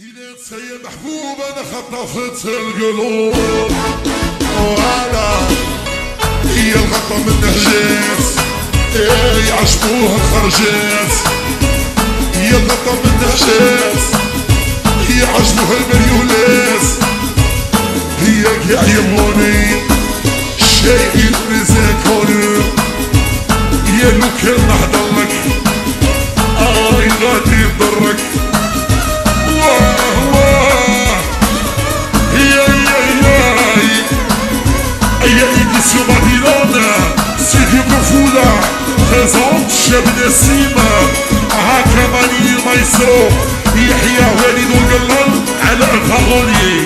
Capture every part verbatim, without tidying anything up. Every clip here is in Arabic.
إذا تسيا محبوب أنا خطفت القلوب وأنا هي الغطا من نهجات إيه عجبوها الخرجات هي الغطا من نهجات هي عجبوها المريولات هي قاع يموني شيء مزاكوني يا لو كان نحضرلك آي غادي يضرك واه واه يا يا يا يا إديسيون بابيلون سيدي بروفولا بريزونت شاب نسيمة هاكا ماني المايسترو يحيى والد القلال على الفاغولي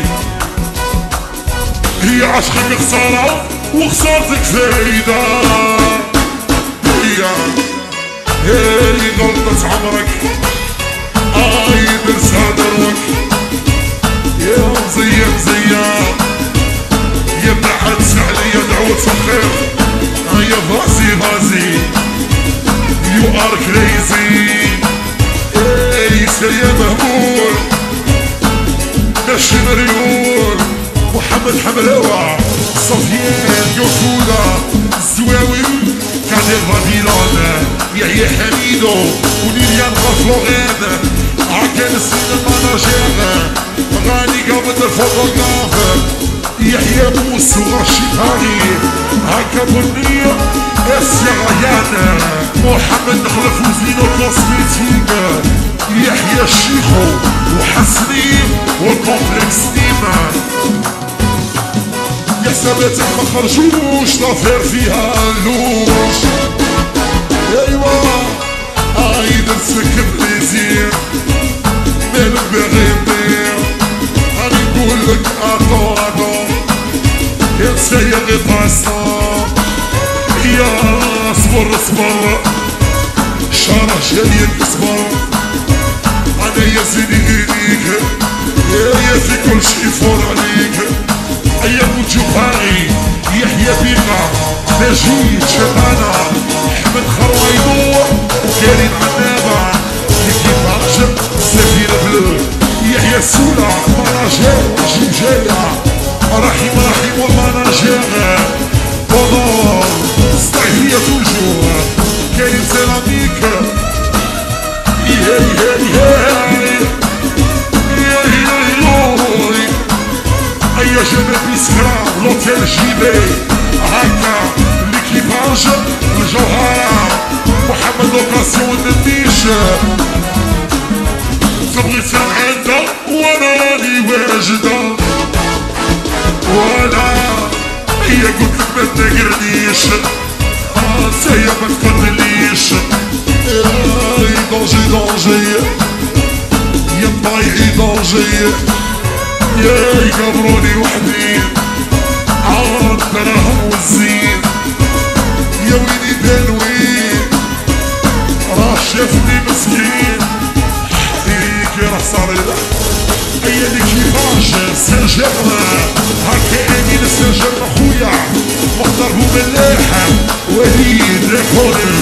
هي عشقك خسارة وخسارتك فايدة هي هي غلطة عمرك آي درسها دروك يا مزية مزية يا بعد سعلية دعوة الخير يا فازي فازي يو ار كريزي اي سيا مهمول ماشي مريول محمد حمراوة صفيان يوسودا الزواوي كادر بابيلون يحيى حميدو وليليان غفلوغان عكان السيد المناجير غاني قابض الفوتوغراف يحيى موسى ورشيد هاني هاكا بنية اسيا غيان محمد نخلف وزينو كوسميتيك يحيى الشيخو وحسني والكومبلكس ديما يا سباتك ما خرجوش لافير فيها اللوش ايوا هاي درسك بليزير مالك باغي ندير راني نقولك اتو اتو يا نسايا غير باسطة يا صبر صبر شارع جايك صبر انا يا سيدي ايديك يا يا في كل شي فور عليك يا بوجوهاري يحيى بيقا مجيد شبانة احمد خرويدو كريم عنابة ليكيباج سفينة بلو يحيى السولة مناجير جيجاية رحيم رحيم والمناجير بونور صيفية توجور كريم سيراميك يا يا يا يا جنب بسكرة لوتيل جيبي هاكا ليكيباج الجوهرة محمد لوكاسيون النيش تبغي تسمع عندها وانا راني واجدة وانا هي قلتلك ما تنقرنيش نتايا ما تقتلنيش اي دونجي دونجي يا طايعي دونجي يا يقبروني وحدي عوض دراهم والزين يا ويلي دانوين راه شافني مسكين حديك يا راه صاريلة ايا اللي كيفاش سان جيرمان هاكا امين سان جيرمان خويا مختار بوملاح وليد ريكوني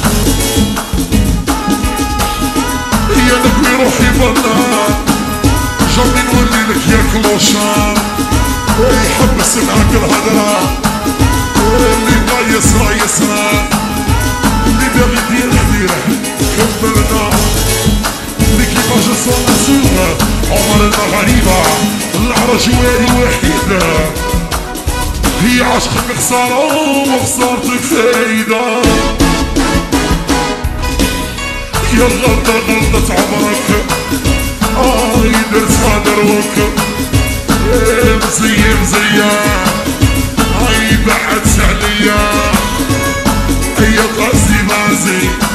يا نكوي روحي برا جربي نولي لك يا كلوشان يحبس معاك الهدرة اللي بغا يسرى يسرى اللي باغي يدير يديره كملنا اللي كيفاش صونا سوغ عمرنا غريبة العرج والي الوحيد هي عشقك خسارة وخسارتك فايدة يا الغلطة غلطة عمرك آي درسها دروك يا مزية مزية آي بعد سعلية أي غازي غازي